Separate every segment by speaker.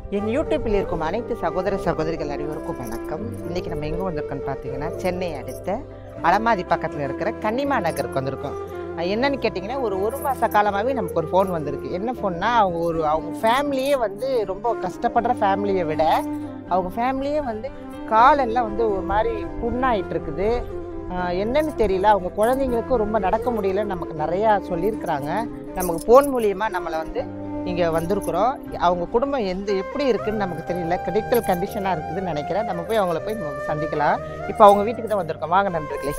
Speaker 1: என் யூடியூப்பில் இருக்கும் அனைத்து சகோதர சகோதரிகள் அனைவருக்கும் வணக்கம். இன்றைக்கி நம்ம எங்கே வந்திருக்கோன்னு பார்த்தீங்கன்னா, சென்னை அடுத்த அலமாதி பக்கத்தில் இருக்கிற கன்னிமா நகருக்கு வந்திருக்கோம். என்னன்னு கேட்டிங்கன்னா, ஒரு மாத காலமாகவே நமக்கு ஒரு ஃபோன் வந்திருக்கு. என்ன ஃபோன்னா, அவங்க ஃபேமிலியே ரொம்ப கஷ்டப்படுற ஃபேமிலியை விட அவங்க ஃபேமிலியே காலெல்லாம் ஒரு மாதிரி புண்ணாயிட்டு இருக்குது. என்னன்னு தெரியல, அவங்க குழந்தைங்களுக்கும் ரொம்ப நடக்க முடியலன்னு நமக்கு நிறையா சொல்லியிருக்கிறாங்க. நமக்கு ஃபோன் மூலியமாக நம்மளை இங்கே வந்திருக்கிறோம். அவங்க குடும்பம் எப்படி இருக்குதுன்னு நமக்கு தெரியல. கிரிட்டிக்கல் கண்டிஷனாக இருக்குதுன்னு நினைக்கிறேன். நம்ம போய் அவங்கள போய் நம்ம சந்திக்கலாம். இப்போ அவங்க வீட்டுக்கு தான் வந்திருக்கோம். வாங்க நண்பர்களே.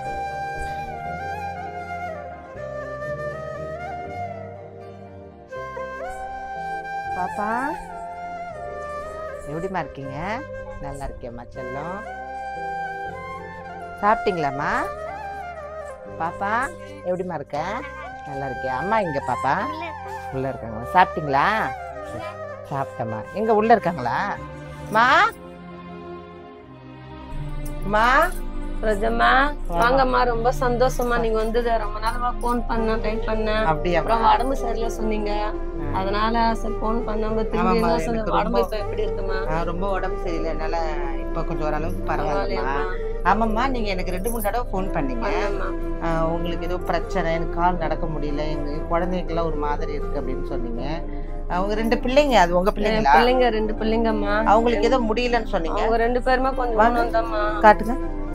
Speaker 1: பாப்பா எப்படிமா இருக்கீங்க? நல்லா இருக்கேம்மா செல்லம். சாப்பிட்டீங்களாம்மா? பாப்பா எப்படிமா இருக்க? நல்லா இருக்கேன். அம்மா இங்கே பாப்பா உள்ள இருக்காங்களா? சாப்பிட்டீங்களா? சாப்பிட்டம்மா. எங்க உள்ள இருக்காங்களா? மா மா
Speaker 2: பிரஜம்மா வாங்கம்மா. ரொம்ப சந்தோஷமா நீங்க வந்தது. ரொம்ப நாளா போன் பண்ண ட்ரை பண்ணேன்.
Speaker 1: அப்படியா?
Speaker 2: அப்புறம் உடம்பு சரியில்லை சொன்னீங்க, அதனால சரி போன் பண்ணாம திரும்பி என்ன சொன்ன. உடம்பு இப்ப எப்படி இருக்குமா?
Speaker 1: ரொம்ப உடம்பு சரியில்லை, என்னால இப்ப கொஞ்சம் ஓரளவுக்கு பரவாயில்லையா? ஆமாம்மா, நீங்க எனக்கு 2-3 தடவை ஃபோன் பண்ணீங்க. உங்களுக்கு ஏதோ பிரச்சனை, எனக்கு கால் நடக்க முடியல, எங்க குழந்தைங்கெல்லாம் ஒரு மாதிரி இருக்கு அப்படின்னு சொன்னீங்க. அவங்க 2 பிள்ளைங்க. அது உங்க பிள்ளைங்களா?
Speaker 2: பிள்ளைங்க 2 பிள்ளைங்கம்மா.
Speaker 1: அவங்களுக்கு ஏதோ முடியலன்னு சொன்னீங்க.
Speaker 2: அவங்க 2 பேருமா கொஞ்சம் வந்தம்மா.
Speaker 1: காட்டுங்க.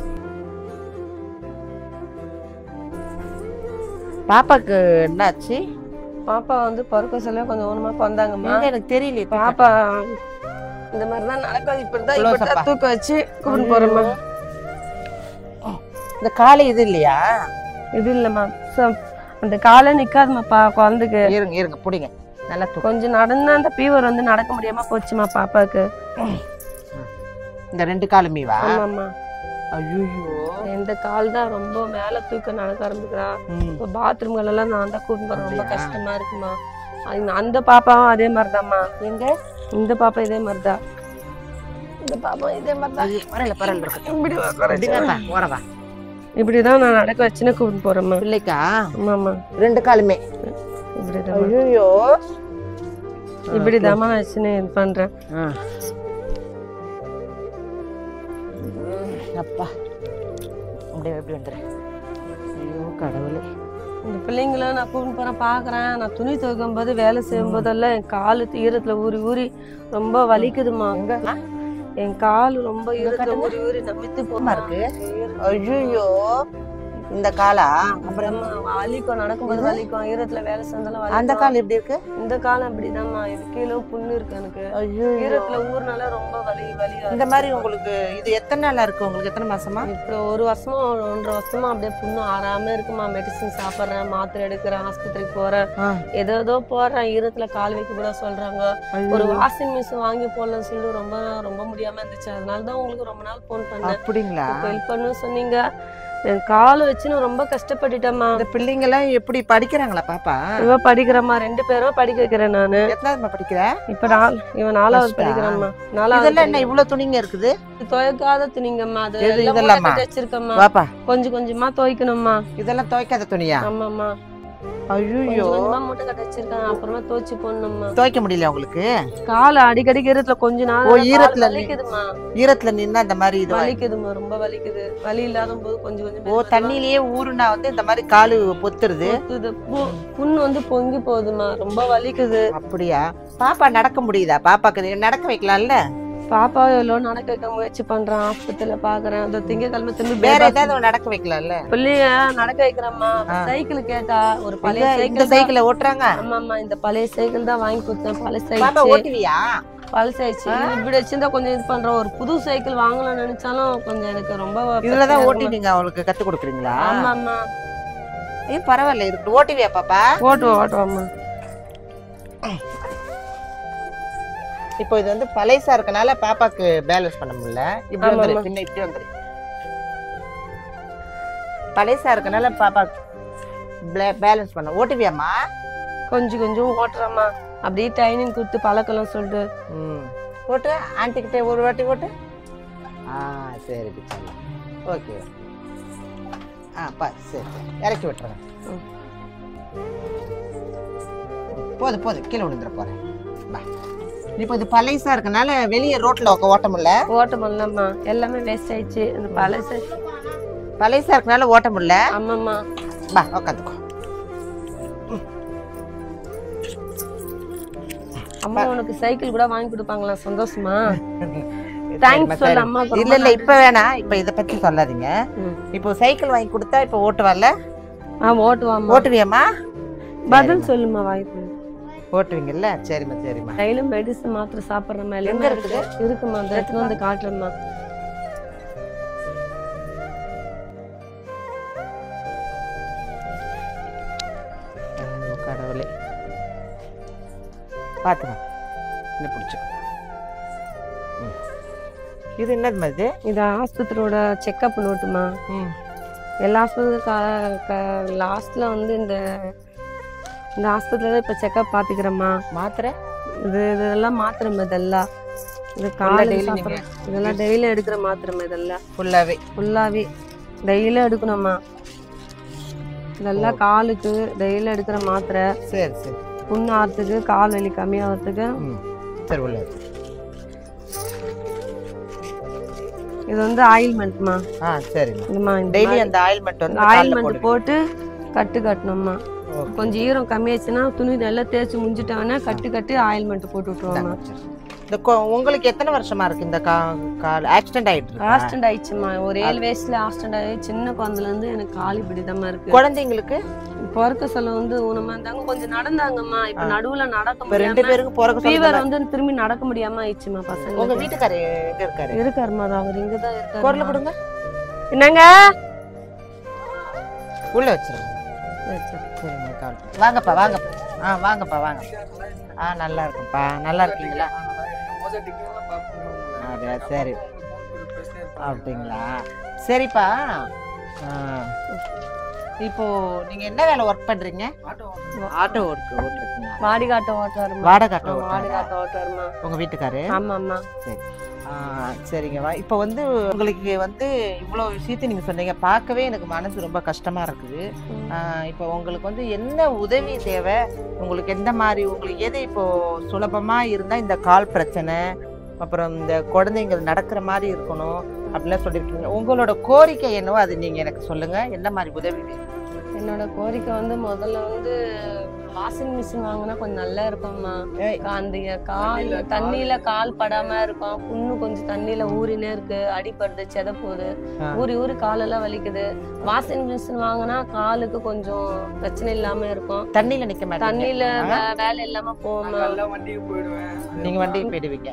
Speaker 1: பாப்பாக்கு என்னாச்சு?
Speaker 2: பாப்பா பிறக்க சொல்ல கொஞ்சம் ஊனமா பிறந்தாங்கம்மா.
Speaker 1: எனக்கு தெரியல.
Speaker 2: பாப்பா இந்த மாதிரிதான் நடக்காது. இப்படிதான் தூக்க வச்சு கூப்பிட்டு போறோம்மா.
Speaker 1: இந்த காலை இது இல்லையா?
Speaker 2: இது இல்லம்மா, அந்த காலை நிக்காதுமாப்பா குழந்தைக்கு.
Speaker 1: இருங்க இருங்க பிடிங்க. நல்லா
Speaker 2: கொஞ்சம் நடந்தா அந்த ஃபீவர் நடக்க முடியாம போச்சுமா பாப்பாக்கு.
Speaker 1: இந்த 2 காலுமேவா?
Speaker 2: ஆமாம்மா.
Speaker 1: ஐயோ,
Speaker 2: 2 கால் தான் ரொம்ப மேல தூக்க நடக்க ஆரம்பிக்கிறா. இப்போ பாத்ரூம்கள் எல்லாம் நான் தான் கூட்டிட்டு போறேன். ரொம்ப கஷ்டமா இருக்குமா. அந்த பாப்பாவும் அதே மாதிரிதாம்மா. எங்க இந்த பாப்பா இதே மாதிரிதான். இந்த பாப்பா இதே மாதிரிதான். இப்படிதான் நான் நடக்க வச்சுன்னு கூப்பிட்டு போறேம்மா.
Speaker 1: பிள்ளைக்கா?
Speaker 2: ஆமாம்மா.
Speaker 1: 2 காலுமே
Speaker 2: இப்படிதான்.
Speaker 1: ஐயோ,
Speaker 2: இப்படிதாம்மா நான் வச்சுன்னு இது பண்றேன்.
Speaker 1: அப்பா அப்படியே எப்படி வந்துடுறேன். ஐயோ கடவுளே.
Speaker 2: இந்த பிள்ளைங்களும் நான் கூப்பிட்டு போறேன் பாக்குறேன். நான் துணி துவைக்கும் போது வேலை செய்யும் போதெல்லாம் என் காலு ஈரத்துல ஊறி ஊறி ரொம்ப வலிக்குதுமா. என் கால் ரொம்ப ஈரத்துல ஊறி ஊறி நம்பித்து போமா இருக்கு.
Speaker 1: ஐயோ, இந்த காலா?
Speaker 2: அப்புறம் வலிக்கும், நடக்கும்போது வலிக்கும், ஈரத்துல வேலை செஞ்சாலும்.
Speaker 1: அந்த கால் எப்படி இருக்கு? இந்த
Speaker 2: காலம் அப்படிதாம்மா. இது கீழே புண்ணு இருக்கு எனக்கு. ஈரத்துல ஊர்னால ரொம்ப வலி.
Speaker 1: இந்த மாதிரி உங்களுக்கு இது எத்தனை நாளா இருக்கு? உங்களுக்கு எத்தனை மாசமா?
Speaker 2: இப்போ 1 வருஷமா 1.5 வருஷமா அப்படியே புண்ணு ஆறாம இருக்குமா. மெடிசின் சாப்பிட்றேன், மாத்திரை எடுக்கிறேன், ஆஸ்பத்திரிக்கு போறேன், ஏதோ போடுறேன். ஈரத்துல கால் வைக்க கூட சொல்றாங்க. ஒரு வாஷிங் மிஷின் வாங்கி போடலன்னு சொல்லி ரொம்ப ரொம்ப முடியாம இருந்துச்சு. அதனாலதான் உங்களுக்கு ரொம்ப நாள் போன் பண்ணேன்.
Speaker 1: அப்படிங்களா?
Speaker 2: ஹெல்ப் பண்ணு சொன்னீங்க. என் காலை வச்சுன்னு ரொம்ப கஷ்டப்பட்டுட்டேம்மா.
Speaker 1: இந்த பிள்ளைங்க எல்லாம் எப்படி படிக்கிறாங்களா பாப்பா?
Speaker 2: இவ படிக்கிறம்மா. 2 பேரும் படிக்க வைக்கிறேன் நானு.
Speaker 1: எத்தனாவதுமா படிக்கிற?
Speaker 2: இப்ப இவன் 4வது படிக்கிறான்மா. 4வது.
Speaker 1: இதெல்லாம் என்ன இவ்வளவு துணிங்க இருக்குது?
Speaker 2: துவைக்காத துணிங்கம்மா. அது
Speaker 1: இதெல்லாம்
Speaker 2: வச்சிருக்கம்மா.
Speaker 1: பாப்பா
Speaker 2: கொஞ்சம் கொஞ்சமா துவைக்கணும்மா.
Speaker 1: இதெல்லாம் துவைக்காத துணியா?
Speaker 2: ஆமாம்மா.
Speaker 1: ஐயோ,
Speaker 2: கொஞ்சமா மூட்டை கட்ட வச்சிருக்கேன். அப்புறமா துவைச்சு போடணும்மா.
Speaker 1: துவைக்க முடியல உங்களுக்கு?
Speaker 2: கால அடிக்கடி ஈரத்துல கொஞ்ச நாள்
Speaker 1: ஈரத்துல
Speaker 2: வலிக்குதுமா.
Speaker 1: ஈரத்துல நின்னா இந்த மாதிரி இது
Speaker 2: வலிக்குதுமா. ரொம்ப வலிக்குது. வலி இல்லாத போது கொஞ்சம் கொஞ்சம்
Speaker 1: தண்ணியிலேயே ஊருனா இந்த மாதிரி காலு பொத்துருது.
Speaker 2: புண்ணு பொங்கி போகுதுமா. ரொம்ப வலிக்குது.
Speaker 1: அப்படியா? பாப்பா நடக்க முடியுதா? பாப்பாக்கு நடக்க வைக்கலாம்ல?
Speaker 2: பாப்பா எவ்வளோ நடக்க வைக்க முயற்சி பண்றான். ஆஸ்பத்திரியில பாக்குறேன். அந்த திங்கக்கிழமை திரும்பி
Speaker 1: வேற ஏதாவது நடக்க வைக்கலாம்ல?
Speaker 2: பிள்ளைய நடக்க வைக்கிறம்மா. சைக்கிள் கேட்டா ஒரு பழைய
Speaker 1: சைக்கிள் ஓட்டுறாங்க.
Speaker 2: ஆமாம்மா, இந்த பழைய சைக்கிள் தான் வாங்கி கொடுத்தேன். பழசாயிடுச்சு. பழசாயிடுச்சு. இப்படி வச்சிருந்தா கொஞ்சம் இது பண்றோம். ஒரு புது சைக்கிள் வாங்கலாம்னு நினைச்சாலும் கொஞ்சம் எனக்கு ரொம்ப
Speaker 1: இதுலதான் ஓட்டி நீங்க அவளுக்கு கத்து கொடுக்குறீங்களா?
Speaker 2: ஆமாம்மா.
Speaker 1: ஏன் பரவாயில்ல, இருக்கு. ஓட்டுவியா பாப்பா?
Speaker 2: ஓட்டுவாம்மா.
Speaker 1: இப்போ இது பழைசா இருக்கனால பாப்பாக்கு பேலன்ஸ் பண்ண முடியல. இப்படி வந்துரு, பின்ன இப்படி வந்துரு. பழைசா இருக்கனால பாப்பாக்கு பேலன்ஸ் பண்ண. ஓட்டுவியாம்மா?
Speaker 2: கொஞ்சம் கொஞ்சம் ஓட்டுறம்மா. அப்படியே ட்ரைனிங் கொடுத்து பழக்கலாம் சொல்லிட்டு.
Speaker 1: ஓட்டு. ஆன்டி கிட்ட ஒரு வாட்டி ஓட்டு. சரி சொல்லலாம். ஓகே. சரி இறக்கி விட்டுறேன். போதும் கீழே விழுந்துட போறேன். இப்போ இது பழைசா இருக்கனால வெளியே ரோட்ல ஓட்ட முடியல.
Speaker 2: ஓட்ட முடியலம்மா, எல்லாமே வேஸ்ட் ஆயிடுச்சு. இந்த
Speaker 1: பழைசா இருக்கனால ஓட்ட முடியல.
Speaker 2: ஆமாம்மா.
Speaker 1: வா உட்காந்துக்கோ.
Speaker 2: அம்மா உனக்கு சைக்கிள் கூட வாங்கி கொடுப்பாங்களா? சந்தோஷமா? தேங்க்ஸ் சொல்ல அம்மா.
Speaker 1: இல்ல இல்ல இப்ப வேணாம், இப்ப இத பத்தி சொல்லாதீங்க. இப்போ சைக்கிள் வாங்கி கொடுத்தா இப்ப ஓட்டுவல்ல?
Speaker 2: ஓட்டுவாம்மா.
Speaker 1: ஓட்டுவியம்மா?
Speaker 2: பதில் சொல்லுமா வாய்ப்பு.
Speaker 1: ஓட்டுவீங்கல்ல? சரிம்மா சரிம்மா.
Speaker 2: டெய்லியும் மெடிசன் மாத்திரை சாப்பிடுற மாதிரி
Speaker 1: எங்க இருக்குது?
Speaker 2: இருக்குமா, அந்த இடத்துல வந்து காட்டுறேம்மா.
Speaker 1: கடவுளே பாத்துமா, என்ன பிடிச்சிக்கோ. இது என்னது மாதிரி?
Speaker 2: இது ஆஸ்பத்திரியோட செக்அப் நோட்டுமா. எல்லா ஆஸ்பத்திரி லாஸ்ட்ல வந்து இந்த ஆஸ்பத்திரியில இப்ப செக்அப் பாத்துக்கிறேம்மா.
Speaker 1: மாத்திரை
Speaker 2: இதெல்லாம் மாத்திரை இதெல்லாம். இது காலையில இதெல்லாம் டெய்லி எடுக்கிற மாத்திரை இதெல்லாம். ஃபுல்லாவே டெய்லி எடுக்கணும்மா. இதெல்லாம் காலுக்கு டெய்லி எடுக்கிற மாத்திரை.
Speaker 1: சரி சரி.
Speaker 2: புண்ணு ஆறதுக்கு, கால் வலி கம்மியாகிறதுக்கு.
Speaker 1: சரி உள்ள.
Speaker 2: இது வந்து ஆயில்மெண்ட்மா.
Speaker 1: சரிம்மா. டெய்லி அந்த ஆயில்மெண்ட்
Speaker 2: போட்டு கட்டு கட்டணும்மா. கொஞ்சம் ஈரம் கம்மியாச்சுன்னா துணி நல்லா தேய்ச்சி முடிஞ்சிட்டாங்கன்னா கட்டு ஆயில்மெண்ட் போட்டு விட்டுருவாங்க.
Speaker 1: உங்களுக்கு எத்தனை வருஷமா இருக்கு இந்த கால் ஆக்சிடென்ட் ஆயிட்டு?
Speaker 2: ஆக்சிடென்ட் ஆயிடுச்சுமா, ஒரு 7 வயசுல ஆக்சிடென்ட் ஆகி சின்ன குழந்தைல இருந்து எனக்கு காலி பிடிதமா இருக்கு.
Speaker 1: குழந்தைங்களுக்கு
Speaker 2: பிறக்க சொல்ல வந்து ஊனமா இருந்தாங்க, கொஞ்சம் நடந்தாங்கம்மா. இப்ப நடுவுல நடக்க முடியாம
Speaker 1: 2 பேருக்கு பிறக்க
Speaker 2: ஃபீவர் வந்து திரும்பி நடக்க முடியாம ஆயிடுச்சுமா பசங்க.
Speaker 1: உங்க வீட்டுக்காரர் எங்க இருக்காரு?
Speaker 2: இருக்காருமா, அவர் இங்கதான் இருக்காரு.
Speaker 1: குரல் கொடுங்க.
Speaker 2: என்னங்க?
Speaker 1: உள்ள வச்சிருங்க. வாங்கப்பா வாங்கப்பா. வாங்கப்பா வாங்க. நல்லா இருக்குப்பா. நல்லா இருக்கீங்களா? சரி அப்படிங்களா? சரிப்பா. இப்போ நீங்க என்ன வேலை ஒர்க் பண்றீங்க? ஆட்டோ ஓட்டுறீங்க?
Speaker 2: வாடகை ஆட்டோ ஓட்டுறாருமா.
Speaker 1: வாடகை ஆட்டோ
Speaker 2: ஓட்டுறாருமா
Speaker 1: உங்க வீட்டுக்காரு?
Speaker 2: ஆமாம்மா.
Speaker 1: சரி சரிங்கம்மா. இப்போ வந்து உங்களுக்கு வந்து இவ்வளோ விஷயத்தை நீங்கள் சொன்னீங்க, பார்க்கவே எனக்கு மனசு ரொம்ப கஷ்டமாக இருக்குது. இப்போ உங்களுக்கு வந்து என்ன உதவி தேவை? உங்களுக்கு எந்த மாதிரி, உங்களுக்கு எது இப்போது சுலபமாக இருந்தால் இந்த கால் பிரச்சனை, அப்புறம் இந்த குழந்தைங்க நடக்கிற மாதிரி இருக்கணும் அப்படிலாம் சொல்லியிருக்கீங்க. உங்களோட கோரிக்கை என்னவோ அது நீங்கள் எனக்கு சொல்லுங்கள். என்ன மாதிரி உதவி வேணும்?
Speaker 2: என்னோட கோரிக்கை வந்து முதல்ல வந்து வாஷிங் மிஷின் வாங்கினா கொஞ்சம் நல்லா இருக்கும்மா. அந்த கால் தண்ணியில கால் படாம இருக்கும். புண்ணு கொஞ்சம் தண்ணியில ஊறினே இருக்கு, அடிப்படுது, செத போகுது, ஊறி காலெல்லாம் வலிக்குது. வாஷிங் மிஷின் வாங்கினா காலுக்கு கொஞ்சம் பிரச்சனை இல்லாம இருக்கும்.
Speaker 1: தண்ணியில நிக்க மாட்டேன்,
Speaker 2: தண்ணியில வேலை இல்லாம போவோமா.
Speaker 1: நீங்க வண்டிக்கு போயிடுவீங்க.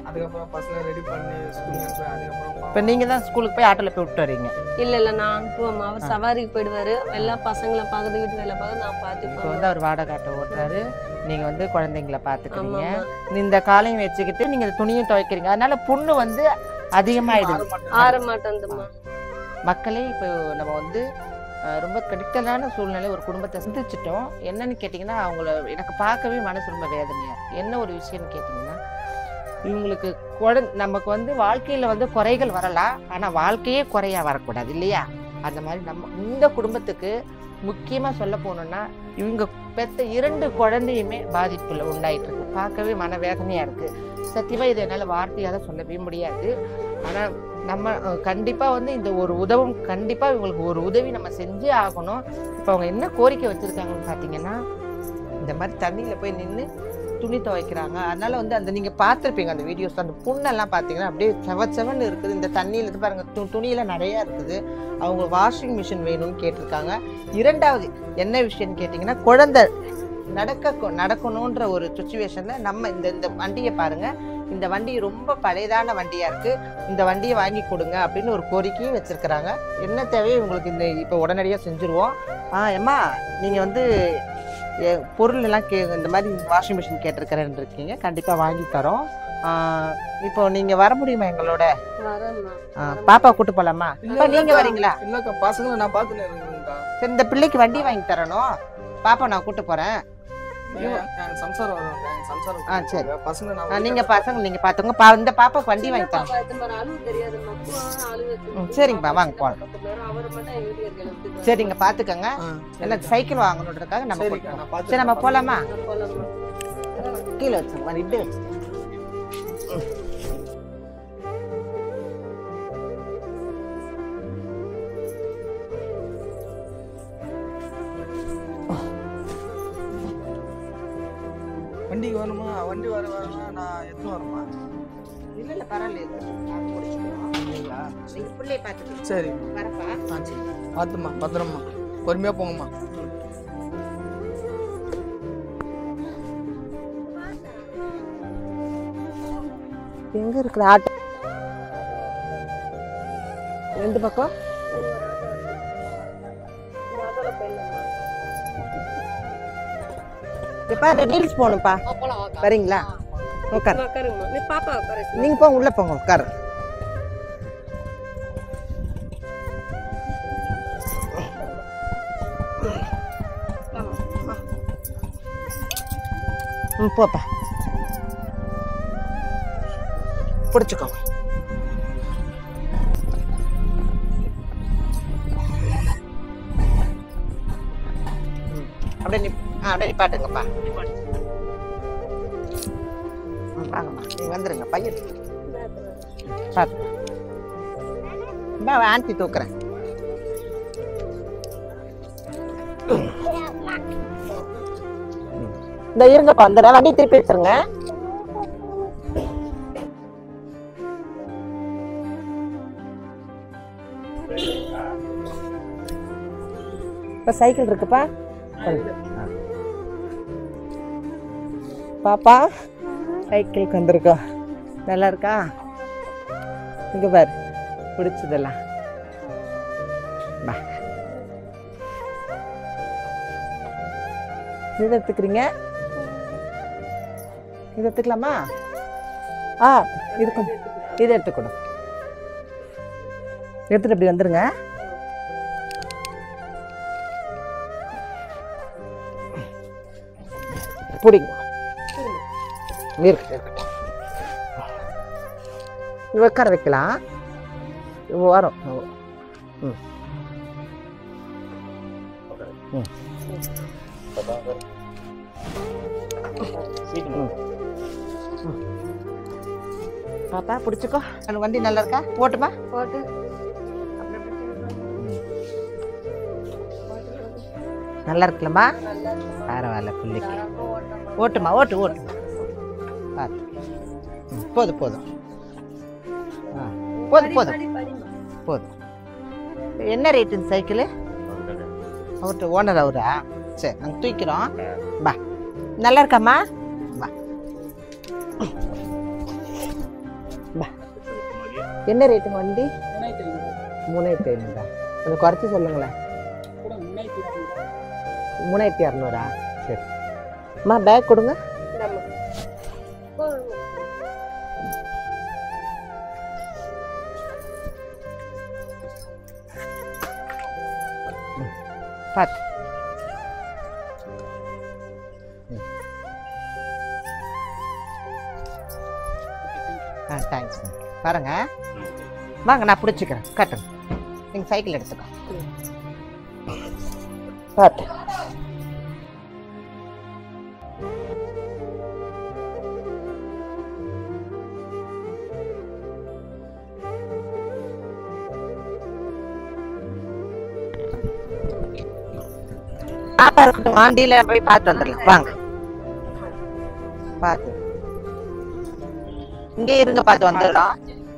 Speaker 1: இப்ப நீங்க தான் ஸ்கூலுக்கு போய் ஆட்டோல போய் விட்டு வரீங்க?
Speaker 2: இல்ல நான் அனுப்புவோம்மா. அவர் சவாரிக்கு போயிடுவாரு. எல்லா பசங்களை பார்க்கறது, வீட்டு வேலை பார்க்க நான் பார்த்துப்பேன்.
Speaker 1: வந்து அவர் வாடகை ஆட்டோ ஓட்டுறாரு, நீங்க வந்து குழந்தைங்களை பாத்துக்கிறீங்க. இந்த காலையும் வச்சுக்கிட்டு நீங்க துணியும் துவைக்கிறீங்க. அதனால புண்ணு வந்து அதிகமாயிடுது,
Speaker 2: ஆற மாட்டேங்குதுமா.
Speaker 1: மக்களே இப்போ நம்ம வந்து ரொம்ப கிரிட்டிக்கலான சூழ்நிலை ஒரு குடும்பத்தை சிந்திச்சிட்டோம். என்னன்னு கேட்டிங்கன்னா, அவங்கள எனக்கு பார்க்கவே மனசு ரொம்ப வேதனையா. என்ன ஒரு விஷயம்னு கேட்டிங்கன்னா, இவங்களுக்கு நமக்கு வந்து வாழ்க்கையில் வந்து குறைகள் வரலாம், ஆனால் வாழ்க்கையே குறையா வரக்கூடாது இல்லையா? அந்த மாதிரி நம்ம இந்த குடும்பத்துக்கு முக்கியமாக சொல்ல போனோம்னா, இவங்க பெற்ற 2 குழந்தையுமே பாதிப்புல உண்டாயிட்டு இருக்கு. பார்க்கவே மனவேதனையாக இருக்குது. சத்தியமாக இதை என்னால் வார்த்தையாக சொல்லவே முடியாது. ஆனால் நம்ம கண்டிப்பாக வந்து இந்த ஒரு உதவும், கண்டிப்பாக இவங்களுக்கு ஒரு உதவி நம்ம செஞ்சே ஆகணும். இப்போ அவங்க என்ன கோரிக்கை வச்சுருக்காங்கன்னு பார்த்தீங்கன்னா, இந்த மாதிரி தண்ணியில் போய் நின்று துணி துவைக்கிறாங்க. அதனால வந்து அந்த நீங்கள் பார்த்துருப்பீங்க அந்த வீடியோஸ், அந்த புண்ணெல்லாம் பார்த்தீங்கன்னா அப்படியே செவன்னு இருக்குது. இந்த தண்ணியில் இருந்து பாருங்க, துணியெல்லாம் நிறையா இருக்குது. அவங்க வாஷிங் மிஷின் வேணும்னு கேட்டிருக்காங்க. 2வது என்ன விஷயம்னு கேட்டிங்கன்னா, குழந்தை நடக்கணுன்ற ஒரு சுச்சுவேஷனில் நம்ம இந்த வண்டியை பாருங்கள். இந்த வண்டி ரொம்ப பழையதான வண்டியாக இருக்குது, இந்த வண்டியை வாங்கி கொடுங்க அப்படின்னு ஒரு கோரிக்கையும் வச்சுருக்கிறாங்க. என்ன தேவையோ உங்களுக்கு இப்போ உடனடியாக செஞ்சுருவோம். ஏம்மா நீங்கள் வந்து பொருள் எல்லாம் இந்த மாதிரி வாஷிங் மிஷின் கேட்டிருக்கிறேன்னு இருக்கீங்க, கண்டிப்பாக வாங்கி தரோம். இப்போ நீங்க வர முடியுமா எங்களோட? பாப்பா கூட்டு போலாமா? நீங்க வரீங்களா?
Speaker 3: இல்லக்கா, பசங்களை நான் பார்த்துன்னு.
Speaker 1: சரி, இந்த பிள்ளைக்கு வண்டி வாங்கி தரணும், பாப்பா நான் கூட்டு போறேன். சரி, நீங்க பசங்க நீங்க பாத்துங்க. இந்த பாப்பாக்கு வண்டி வாங்கி தரேன். சரிங்கப்பா, வாங்க போலாம். சரிங்க, பாத்துக்கங்க. எல்லாம் சைக்கிள் வாங்கணுன்றதுக்காக நம்ம சரி நம்ம போலாமா? கீழே வச்சுங்க, இப்படி வச்சு
Speaker 3: வண்டிக்கு வரணுமா? வண்டி வரணுமா? நான் எத்தனை வரணுமா?
Speaker 1: இல்லை பரவாயில்ல, நாங்கள் முடிச்சுக்கிறோம்.
Speaker 3: இல்லைங்களா?
Speaker 1: நீங்கள் பிள்ளையை பார்த்துட்டு
Speaker 3: சரி.
Speaker 1: வரப்பா.
Speaker 3: ஆ சரி. பார்த்தும்மா, பத்திரம்மா, பொறுமையாக போங்கம்மா.
Speaker 1: எங்க இருக்கிற ஆட்டோ? ரெண்டு பக்கம் இப்ப ரீல்ஸ் போகணும்ப்பா. வரீங்களா? உட்காரு. நீங்க போங்க, உள்ள போங்க, உட்காரு. போப்பா, பிடிச்சுக்கோ. அப்படியே அப்படியே பாட்டுங்கப்பா. வாங்கம்மா, நீங்க வந்துருங்க. பையன் பார்த்து ஆண்டி தூக்குறேன். இந்த இருங்கப்பா, அந்த வண்டி திருப்பி வச்சிருங்க. இப்ப சைக்கிள் இருக்குப்பா. பாப்பா சைக்கிளுக்கு வந்திருக்கோம். நல்லா இருக்கா? இங்க பாரு, பிடிச்சதெல்லாம். இது எடுத்துக்கிறீங்க? இது எடுத்துக்கலாமா? இது கொஞ்சம் இதை எடுத்துக்கணும். எடுத்துட்டு அப்படி வந்துருங்க. பிடிங்க. உட்கார வைக்கலாம். வரும். பாப்பா பிடிச்சிக்கோ. அந்த வண்டி நல்லா இருக்கா? ஓட்டுமா?
Speaker 2: போட்டு
Speaker 1: நல்லா இருக்குல்லம்மா? பரவாயில்ல, பிள்ளைக்கு ஓட்டுமா? ஓட்டு ஓட்டு. பார்த்து போதும் போதும் போதும் போதும் போதும். என்ன ரேட்டு இந்த சைக்கிள்? அவர்கிட்ட ஓனர் அவரா? சரி, நாங்கள் தூக்கிறோம். பா, நல்லா இருக்காம்மா? பா பா. என்ன ரேட்டுங்க வண்டி? 3500. கொஞ்சம் குறைச்சி சொல்லுங்களேன். 3200. சரி அம்மா, பேக் கொடுங்க. பார்த்து தேங்க்ஸ். பாருங்க, வாங்க, நான் பிடிச்சிக்கிறேன். கட்டுங்க. நீங்கள் சைக்கிள் எடுத்துக்கோ. பார்த்து பாப்பா இருக்கட்டும். வண்டியில போய் பார்த்து வந்துடலாம். வாங்க, பார்த்து இங்கே இருங்க, பார்த்து வந்துடலாம்.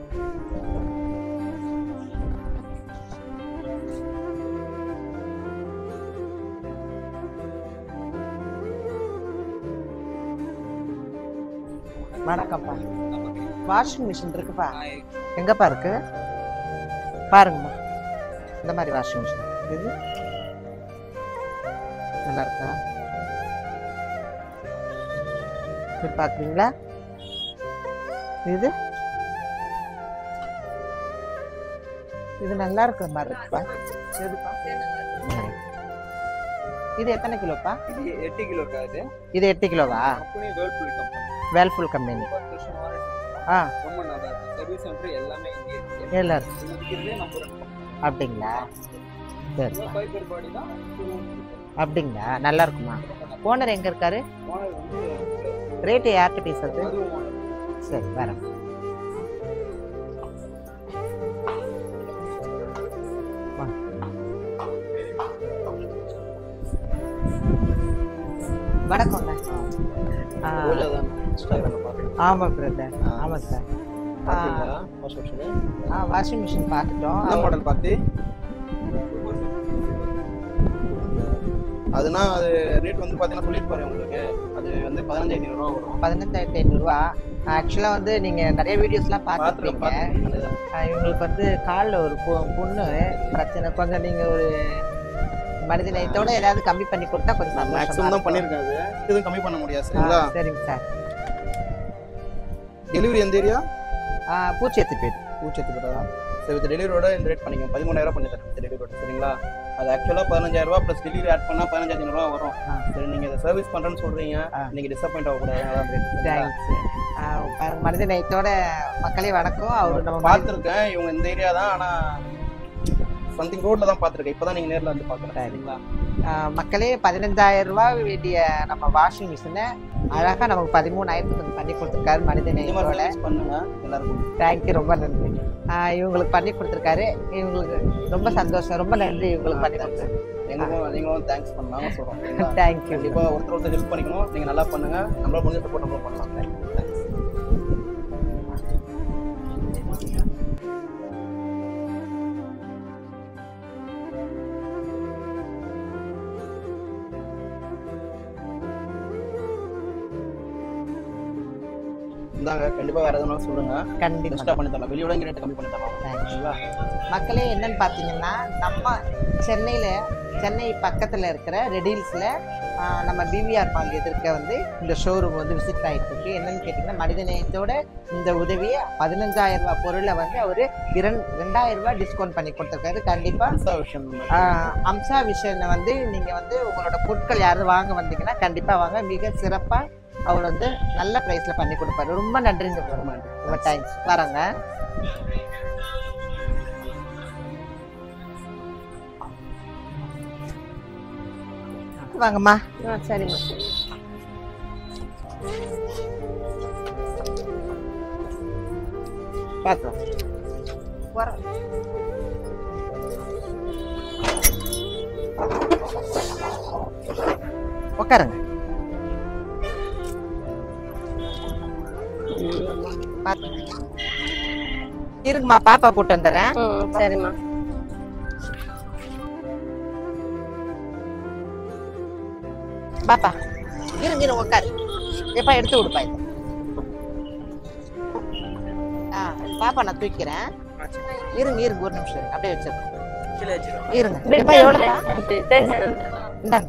Speaker 1: வணக்கம்ப்பா. வாஷிங் மிஷின் இருக்குப்பா. எங்கப்பா இருக்கு? பாருங்கம்மா, இந்த மாதிரி வாஷிங் மிஷின் இது நல்லா இருக்கா? இது பார்க்குறீங்களா? இது இது நல்லா இருக்கிற மாதிரி இருக்குப்பா. இது எத்தனை கிலோப்பா?
Speaker 3: இது 8 கிலோ காது.
Speaker 1: இது 8 கிலோவா?
Speaker 3: Company Whirlpool company.
Speaker 1: Whirlpool company.
Speaker 3: 10 வருஷம் வாரண்டி. ரொம்ப நல்லா இருக்கு. சர்வீஸ் சென்டர் எல்லாமே இங்கே இருக்கு.
Speaker 1: எல்லாம் இருக்கு.
Speaker 3: இதுவே நம்பர்
Speaker 1: அப்படிங்களா? சரி,
Speaker 3: ஃபைபர் பாடி தான்.
Speaker 1: அப்படிங்களா? நல்லா இருக்குமா? ஓனர் எங்க இருக்காரு?
Speaker 3: ஓனர் வந்து
Speaker 1: ரேட்டு யார்கிட்ட பேசுறது?
Speaker 3: அதுவும் ஓனர்.
Speaker 1: சரி வரேன். வணக்கங்க. ஆமாம் பிரதர், ஆமாம் சார். வாஷிங் மிஷின் பார்த்துட்டோம்.
Speaker 4: மாடல் பார்த்து அதுனா அது ரேட் வந்து பார்த்தீங்கன்னா சொல்லியிருப்பாரு உங்களுக்கு. அது வந்து 15,500 ரூபா வரும்.
Speaker 1: 15,500 ஆக்சுவலாக வந்து நீங்கள் நிறைய வீடியோஸ்லாம் பார்த்துருப்பீங்க. இவங்களுக்கு வந்து காலில் ஒரு புண்ணு பிரச்சனை. கொஞ்சம் நீங்கள் ஒரு மனித நேயத்தோட ஏதாவது கம்மி பண்ணி கொடுத்தா கொஞ்சம்
Speaker 4: மேக்ஸிமம் தான் பண்ணியிருக்காது. எதுவும் கம்மி பண்ண முடியாது. சரிங்களா?
Speaker 1: சரிங்க சார்.
Speaker 4: டெலிவரி எந்த ஏரியா?
Speaker 1: பூச்சேத்திப்பேட்.
Speaker 4: பூச்சேத்திப்பேட்டா? சரி, வித் டெலிவரியோட இந்த ரேட் பண்ணிக்கோங்க. 13,000 பண்ணி தரேன் டெலிவரியோட. சரிங்களா? அது ஆக்சுவலாக 15,000 ரூபா ப்ளஸ் டெலிவரி ஆட் பண்ணால் 15,500 ரூபா வரும். சரி, நீங்கள் இதை சர்வீஸ் பண்ணுறேன்னு சொல்கிறீங்க. நீங்கள் டிசப்பாயிண்ட் ஆகக்கூடாது. அதான் ரேட்.
Speaker 1: தேங்க்ஸ். மனித நேயத்தோட மக்களே வணக்கம். அவர் நம்ம
Speaker 4: பார்த்துருக்கேன். இவங்க இந்த ஏரியா தான். ஆனால் சம்திங் ரோட்ல தான் பார்த்துருக்கேன். இப்போ தான் நீங்கள் நேரில் வந்து பார்க்குறேன். சரிங்களா?
Speaker 1: மக்களே 15,000 ரூபா வேண்டிய நம்ம வாஷிங் மிஷினை அழகாக நமக்கு 13,000 பண்ணி கொடுத்துருக்காரு மனித நேயத்தோட.
Speaker 4: பண்ணுங்க எல்லாருக்கும்.
Speaker 1: தேங்க்யூ, ரொம்ப நன்றி. இவங்களுக்கு பண்ணி கொடுத்துருக்காரு. இவங்களுக்கு ரொம்ப சந்தோஷம். ரொம்ப நன்றி இவங்களுக்கு பண்ணி கொடுத்துருக்காரு.
Speaker 4: நீங்களும் தேங்க்ஸ் பண்ணாமல் சொல்கிறோம்.
Speaker 1: தேங்க்யூ.
Speaker 4: கண்டிப்பாக ஒருத்தர் ஹெல்ப் பண்ணிக்கணும். நீங்கள் நல்லா பண்ணுங்க. நம்மளால முடிஞ்ச சப்போர்ட் நம்ம பண்ணலாம். தேங்க்ஸ். இந்தாங்க, கண்டிப்பாக வேறு எதுனாலும் சொல்லுங்க. கண்டிப்பாக பண்ணி தரலாம். வெளியோட இங்கே ரேட்டு கம்மி பண்ணி தரலாம்.
Speaker 1: மக்களே என்னன்னு பார்த்தீங்கன்னா, நம்ம சென்னை பக்கத்தில் இருக்கிற ரெடில்ஸில் நம்ம பிவிஆர் மால் எதிர்க்க வந்து இந்த ஷோரூம் வந்து விசிட் ஆகிட்டு இருக்கு. என்னன்னு கேட்டிங்கன்னா, மனித நேயத்தோட இந்த உதவியை 15,000 ரூபா பொருளை வந்து அவர் 2,000 ரூபா டிஸ்கவுண்ட் பண்ணி கொடுத்துருக்காரு. கண்டிப்பாக அம்சா விஷன் வந்து நீங்கள் வந்து உங்களோட பொருட்கள் யாரும் வாங்க வந்தீங்கன்னா கண்டிப்பாக வாங்க. மிக சிறப்பாக அவர் வந்து நல்ல ப்ரைஸில் பண்ணி கொடுப்பாரு. ரொம்ப நன்றிங்க. ரொம்ப தேங்க்ஸ். வரேங்க. வாங்கம்மா.
Speaker 2: சரிம்மா.
Speaker 1: பார்க்கலாம். உட்காருங்க. இருக்குமா, பாப்பா போட்டு வந்துடுறேன்.
Speaker 2: சரிம்மா.
Speaker 1: பாப்பா இருங்க உட்காரு. எப்பா எடுத்து விடுப்பா இது. பாப்பா நான் தூக்கிறேன். இருங்க ஒரு நிமிஷம் அப்படியே வச்சிருக்கோம். இருங்க. எப்பா எவ்வளோப்பா? இந்தாங்க.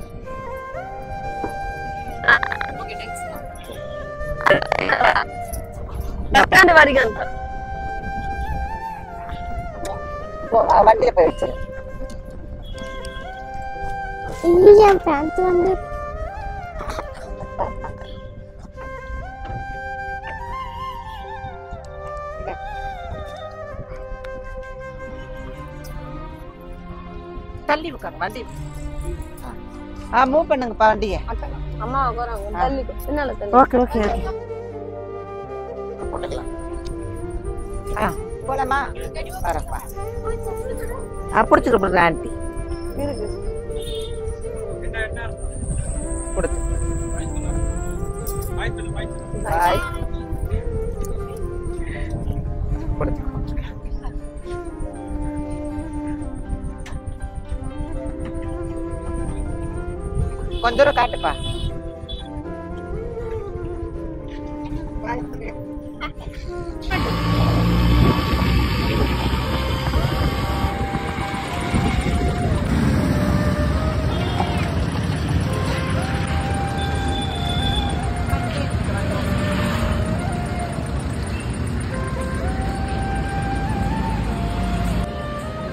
Speaker 1: வண்டியில போய் வச்சிரு.
Speaker 5: வந்து
Speaker 1: தள்ளி உட்காரு. வண்டி மூவ் பண்ணுங்கப்பா வண்டியை.
Speaker 2: அம்மா உட்காருங்க. தள்ளி பின்னால தள்ளி.
Speaker 1: ஓகே ஓகே போலாமா? வரப்பா. பிடிச்சிக்க ஆண்டி
Speaker 2: இருக்கு.
Speaker 1: கொடுத்து கொடுத்து கொஞ்ச தூரம் காட்டுப்பா.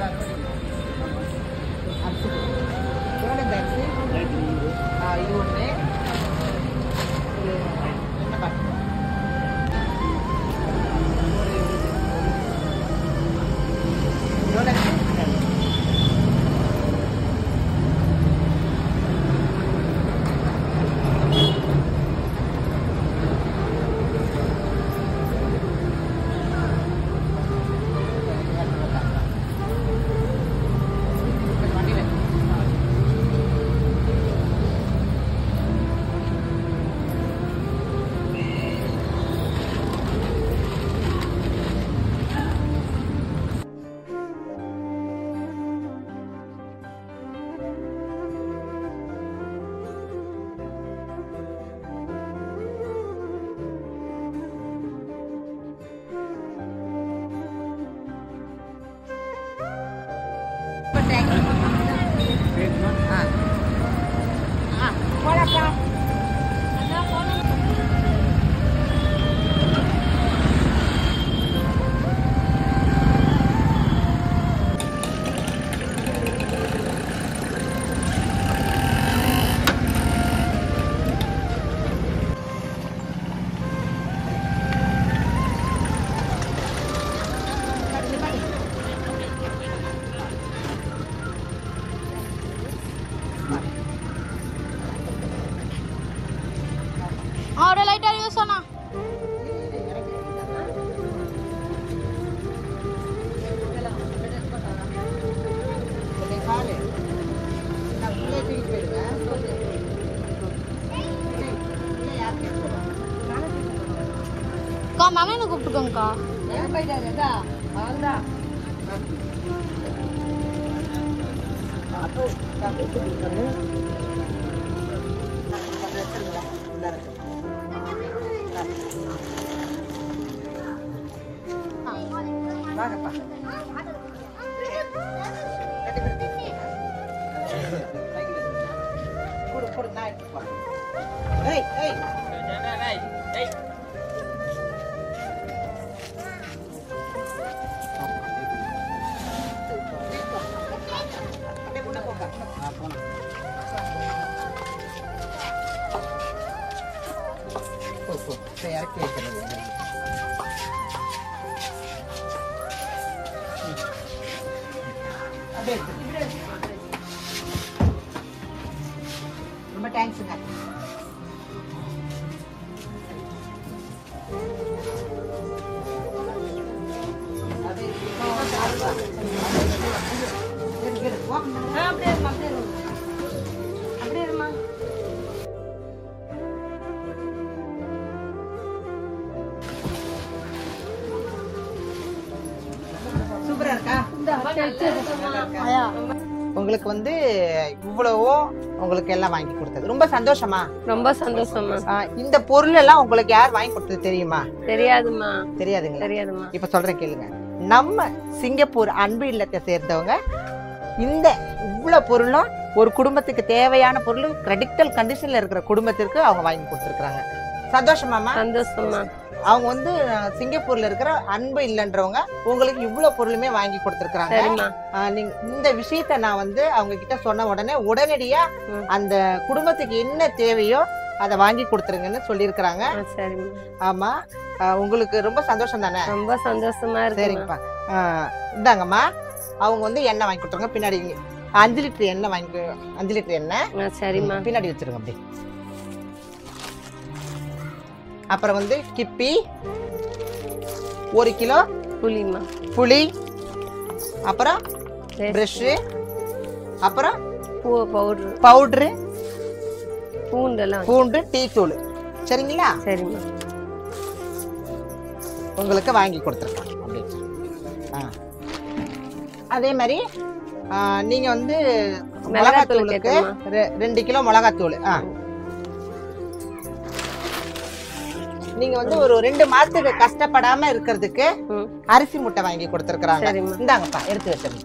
Speaker 1: இது ஒன்று போலாக்கா.
Speaker 5: और लाइटर यूज होना का नाने ने கூப்பிட்டுக்கோங்கக்கா
Speaker 1: வாங்கப்பா. கொடு கொடு நான் எடுத்துட்டு போறேன். ஏய் ஏய் அப்படியே உள்ள போங்க. போ போ சரி இறக்கி வைக்கிறது. அப்படியே ரொம்ப தேங்க்ஸுங்க.
Speaker 2: அப்படியே இருமா.
Speaker 1: சூப்பரா இருக்கா?
Speaker 2: ஆயா
Speaker 1: உங்களுக்கு வந்து இவ்வளவோ உங்களுக்கு எல்லாம் வாங்கி கொடுத்தது ரொம்ப சந்தோஷமா?
Speaker 2: ரொம்ப சந்தோஷமா.
Speaker 1: இந்த பொருள் எல்லாம் உங்களுக்கு யார் வாங்கி கொடுத்தது தெரியுமா?
Speaker 2: தெரியாதுமா.
Speaker 1: தெரியாதுங்களா?
Speaker 2: தெரியாதுமா.
Speaker 1: இப்ப சொல்றேன் கேளுங்க. நம்ம சிங்கப்பூர் அன்பு இல்லத்தை சேர்ந்தவங்க இந்த இவ்வளவு பொருளும் ஒரு குடும்பத்துக்கு தேவையான பொருள் கிரிட்டிக்கல் கண்டிஷன்ல இருக்கிற குடும்பத்திற்கு அவங்க வாங்கி கொடுத்துருக்காங்க. சந்தோஷமாமா?
Speaker 2: சந்தோஷமா.
Speaker 1: அவங்க வந்து சிங்கப்பூர்ல இருக்கிற அன்பு இல்லைன்றவங்க உங்களுக்கு இவ்வளவு பொருளுமே வாங்கி கொடுத்துருக்காங்க.
Speaker 2: சரிம்மா.
Speaker 1: நீங்க இந்த விஷயத்த நான் வந்து அவங்க கிட்ட சொன்ன உடனே உடனடியா அந்த குடும்பத்துக்கு என்ன தேவையோ அதை வாங்கி கொடுத்துருங்கன்னு சொல்லியிருக்கிறாங்க.
Speaker 2: சரிம்மா.
Speaker 1: ஆமா உங்களுக்கு ரொம்ப சந்தோஷம் தானே?
Speaker 2: ரொம்ப சந்தோஷமா இருக்கு.
Speaker 1: சரிங்கப்பா. இந்தாங்கம்மா அவங்க வந்து எண்ணெய் வாங்கி கொடுத்துருங்க. பின்னாடி 5 லிட்டர் எண்ணெய் வாங்கி 5 லிட்டர் எண்ணெய்
Speaker 2: சரிம்மா.
Speaker 1: பின்னாடி வச்சிருங்க அப்படி. அப்புறம் வந்து கிப்பி 1 கிலோ
Speaker 2: புளிமா.
Speaker 1: புளி அப்புறம் பிரஷ் அப்புறம்
Speaker 2: பூ பவுடர்
Speaker 1: பவுடரு
Speaker 2: பூண்டெல்லாம்
Speaker 1: பூண்டு டீ தூள். சரிங்களா?
Speaker 2: சரிம்மா.
Speaker 1: உங்களுக்கு வாங்கி கொடுத்துருக்கோம் அப்படி. அதே மாதிரி நீங்க வந்து மிளகாத்தூளுக்கு 2 கிலோ மிளகாத்தூள். நீங்க வந்து ஒரு 2 மாசத்துக்கு கஷ்டப்படாம இருக்கிறதுக்கு அரிசி முட்டை வாங்கி கொடுத்துருக்காங்க. இந்தாங்கப்பா எடுத்து வச்சிருங்க.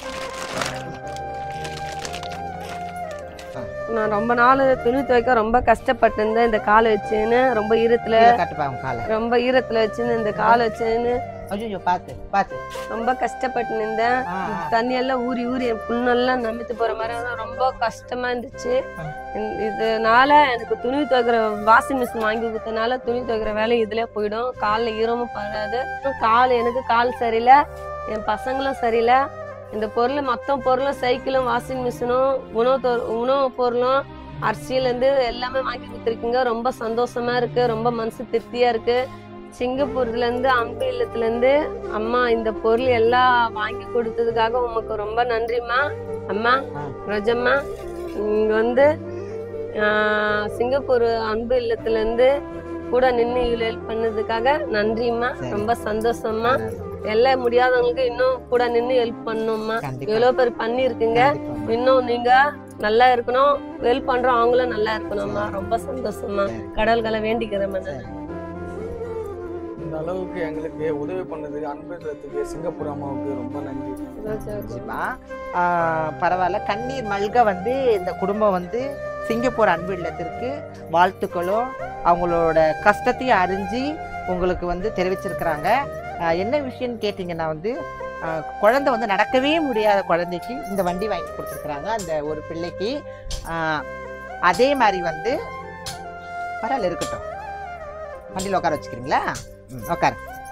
Speaker 2: நான் ரொம்ப நாள் துணி துவைக்க ரொம்ப கஷ்டப்பட்டு இருந்தேன். இந்த காலை வச்சுன்னு ரொம்ப ஈரத்துல ரொம்ப ஈரத்துல வச்சுன்னு இந்த காலை வச்சுன்னு
Speaker 1: பாத்து பாத்து
Speaker 2: ரொம்ப கஷ்டப்பட்டு இருந்தேன். தண்ணி எல்லாம் ஊறி ஊறி என் புண்ணெல்லாம் நம்பிட்டு போற மாதிரி ரொம்ப கஷ்டமா இருந்துச்சு. இதனால எனக்கு துணி துவைக்கிற வாஷிங் மிஷின் வாங்கி கொடுத்தனால துணி துவைக்கிற வேலை இதுல போயிடும். காலில் ஈரமும் படாது. எனக்கு கால் சரியில்லை, என் பசங்களும் சரியில்லை. இந்த பொருள் மொத்த பொருளும் சைக்கிளும் வாஷிங் மிஷினும் உணவு பொருளும் அரிசியிலேருந்து எல்லாமே வாங்கி கொடுத்துருக்கீங்க. ரொம்ப சந்தோஷமா இருக்கு. ரொம்ப மனசு திருப்தியா இருக்கு. சிங்கப்பூர்லேருந்து அன்பு இல்லத்துலேருந்து அம்மா இந்த பொருள் எல்லாம் வாங்கி கொடுத்ததுக்காக உமக்கு ரொம்ப நன்றிம்மா. அம்மா ரோஜம்மா இங்க வந்து சிங்கப்பூர் அன்பு இல்லத்துலேருந்து கூட நின்று ஹெல்ப் பண்ணதுக்காக நன்றிம்மா. ரொம்ப சந்தோஷம்மா. எல்லாம் முடியாதவங்களுக்கு இன்னும் கூட நின்று ஹெல்ப் பண்ணணும்மா. எவ்வளோ பேர் பண்ணிருக்குங்க. இன்னும் நீங்க நல்லா இருக்கணும். ஹெல்ப் பண்றோம் அவங்களும் நல்லா இருக்கணும்மா. ரொம்ப சந்தோஷமா கடல்களை வேண்டிக்கிறேன்.
Speaker 3: இந்த அளவுக்கு எங்களுக்கு உதவி பண்ணதுக்கு அன்புறதுக்கு சிங்கப்பூர் அம்மாவுக்கு ரொம்ப நன்றி.
Speaker 1: நிச்சயமா. பரவாயில்ல. கண்ணீர் மல்க வந்து இந்த குடும்பம் வந்து சிங்கப்பூர் அன்பு இல்லத்திற்கு வாழ்த்துக்களும் அவங்களோட கஷ்டத்தையும் அறிஞ்சு உங்களுக்கு வந்து தெரிவிச்சிருக்கிறாங்க. என்ன விஷயம்னு கேட்டிங்கன்னா வந்து குழந்தை வந்து நடக்கவே முடியாத குழந்தைக்கு இந்த வண்டி வாங்கி கொடுத்துருக்குறாங்க அந்த ஒரு பிள்ளைக்கு. அதே மாதிரி வந்து பரவாயில்ல இருக்கட்டும், வண்டியில் உட்கார வச்சுக்கிறீங்களா? உட்கார.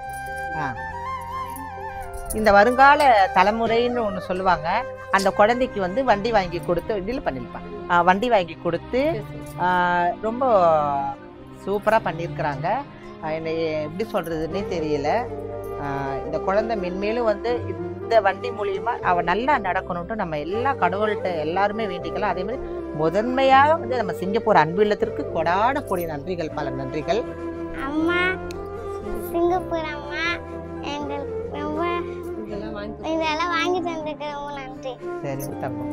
Speaker 1: இந்த வருங்கால தலைமுறைன்னு ஒன்று சொல்லுவாங்க. அந்த குழந்தைக்கு வந்து வண்டி வாங்கி கொடுத்து டீல் பண்ணியிருப்பாங்க. வண்டி வாங்கி கொடுத்து ரொம்ப சூப்பராக பண்ணியிருக்கிறாங்க. என்னை எப்படி சொல்கிறதுன்னே தெரியல. இந்த குழந்தை மென்மேலும் வந்து இந்த வண்டி மூலியமா அவள் நல்லா நடக்கணும்ட்டு நம்ம எல்லா கடவுள்கிட்ட எல்லாருமே வேண்டிக்கலாம். அதே மாதிரி முதன்மையாக வந்து நம்ம சிங்கப்பூர் அன்பு இல்லத்திற்கு கொடான கூடிய நன்றிகள், பல நன்றிகள்.
Speaker 5: அம்மா, சிங்கப்பூர் அம்மா எங்களுக்கு ரொம்ப இதெல்லாம் வாங்கி தந்துக்கு ரொம்ப நன்றி.
Speaker 1: சரி தம்பி.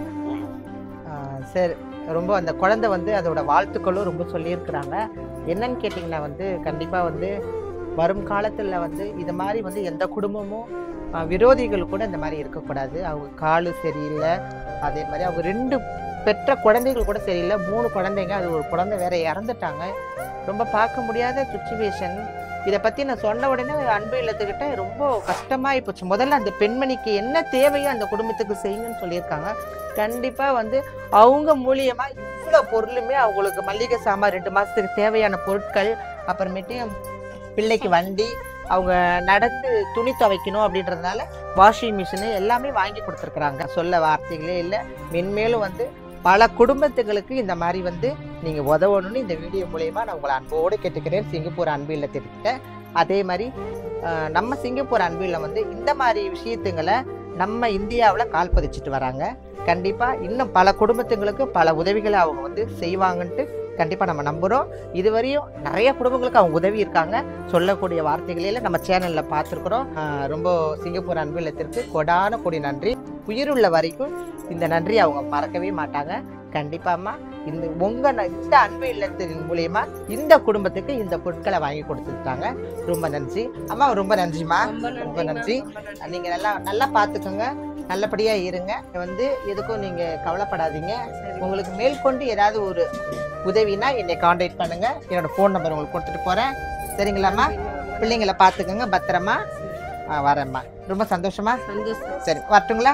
Speaker 1: சரி, ரொம்ப அந்த குழந்தை வந்து அதோட வாழ்த்துக்களும் ரொம்ப சொல்லியிருக்கிறாங்க. என்னன்னு கேட்டிங்கன்னா வந்து கண்டிப்பாக வந்து வரும் காலத்தில் வந்து இது மாதிரி வந்து எந்த குடும்பமும் விரோதிகள் கூட இந்த மாதிரி இருக்கக்கூடாது. அவங்க காலு சரியில்லை, அதே மாதிரி அவங்க 2 பெற்ற குழந்தைகள் கூட சரியில்லை, 3 குழந்தைங்க, அது ஒரு குழந்தை வேற இறந்துட்டாங்க. ரொம்ப பார்க்க முடியாத சுச்சுவேஷன். இதை பற்றி நான் சொன்ன உடனே அன்பு இல்லத்துக்கிட்ட ரொம்ப கஷ்டமாக போச்சு. முதல்ல அந்த பெண்மணிக்கு என்ன தேவையோ அந்த குடும்பத்துக்கு செய்யுங்கன்னு சொல்லியிருக்காங்க. கண்டிப்பாக வந்து அவங்க மூலியமாக இவ்வளோ பொருளுமே அவங்களுக்கு மளிகை சாமான் 2 மாதத்துக்கு தேவையான பொருட்கள், அப்புறமேட்டு பிள்ளைக்கு வண்டி, அவங்க நடந்து துணி துவைக்கணும் அப்படின்றதுனால வாஷிங் மிஷினு எல்லாமே வாங்கி கொடுத்துருக்குறாங்க. சொல்ல வார்த்தைகளே இல்லை. மென்மேலும் வந்து பல குடும்பத்துகளுக்கு இந்த மாதிரி வந்து நீங்கள் உதவணும்னு இந்த வீடியோ மூலயமா நான் உங்களை அன்போடு கேட்டுக்கிறேன். சிங்கப்பூர் அன்பு இல்லத்திட்ட அதே மாதிரி நம்ம சிங்கப்பூர் அன்பு இல்லம் வந்து இந்த மாதிரி விஷயத்துங்களை நம்ம இந்தியாவில் கால் பதிச்சுட்டு வராங்க. கண்டிப்பாக இன்னும் பல குடும்பத்துங்களுக்கு பல உதவிகளை அவங்க வந்து செய்வாங்கன்ட்டு கண்டிப்பாக நம்ம நம்புகிறோம். இதுவரையும் நிறைய குடும்பங்களுக்கு அவங்க உதவி இருக்காங்க. சொல்லக்கூடிய வார்த்தைகளில் நம்ம சேனலில் பார்த்துருக்குறோம். ரொம்ப சிங்கப்பூர் அன்பு இல்லத்திற்கு கொடான கூடிய நன்றி. உயிருள்ள வரைக்கும் இந்த நன்றி அவங்க மறக்கவே மாட்டாங்க. கண்டிப்பாம்மா இந்த அன்பு இல்லத்தின் மூலியமா இந்த குடும்பத்துக்கு இந்த பொருட்களை வாங்கி கொடுத்துட்டாங்க. ரொம்ப நன்றி அம்மா, ரொம்ப நன்றிம்மா, ரொம்ப நன்றி. நீங்க நல்லா பார்த்துக்கோங்க, நல்லபடியா இருங்க. வந்து எதுக்கும் நீங்க கவலைப்படாதீங்க. உங்களுக்கு மேற்கொண்டு ஏதாவது ஒரு உதவினா என்னை கான்டாக்ட் பண்ணுங்க. என்னோட ஃபோன் நம்பர் உங்களுக்கு கொடுத்துட்டு போறேன். சரிங்களாம்மா? பிள்ளைங்களை பார்த்துக்கோங்க, பத்திரமா. வரேம்மா. ரொம்ப சந்தோஷமா? சரி, வரட்டுங்களா?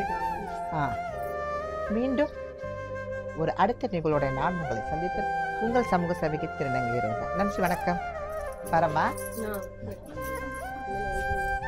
Speaker 1: மீண்டும் ஒரு அடுத்த நிகழ்வோட நான் உங்களை சந்தித்து உங்கள் சமூக சபைக்கு திருநங்கை. நன்றி, வணக்கம். வரமா.